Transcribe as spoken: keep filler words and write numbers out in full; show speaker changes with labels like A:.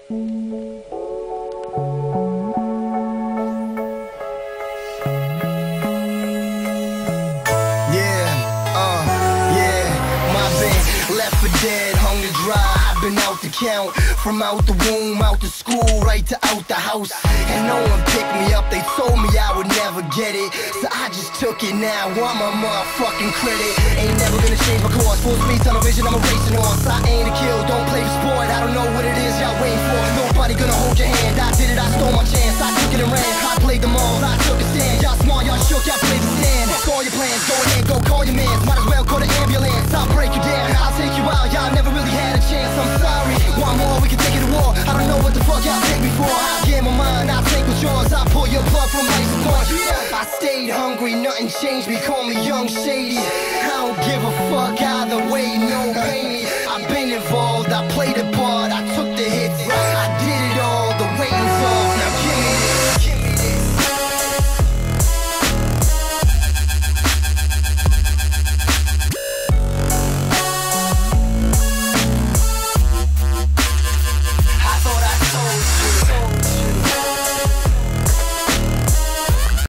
A: Left for dead, hung to dry, I've been out to count. From out the womb, out to school, right to out the house. And no one picked me up, they told me I would never get it. So I just took it now, I'm a motherfucking credit. Ain't never gonna change my course, full speed, tunnel vision, I'm a racing horse. I ain't a kill, don't play the sport, I don't know what it is y'all waiting for. Nobody gonna hold your hand, I did it, I stole my chance. I took it and ran, I played them all, I took a stand. Y'all small, y'all shook, y'all played the stand. Fuck all your plans, go ahead, go call your mans. Might as well call the ambulance, I'll break you down, I'll take you out. Y'all never really had a chance, I'm sorry. One more, we can take it to war. I don't know what the fuck y'all take me for. I'll get my mind, I'll take what's yours. I'll pull your plug from ice point. I stayed hungry, nothing changed me, call me Young Shady. I don't give a fuck either way, no pay me. I've been involved, I played a part, I took the hits.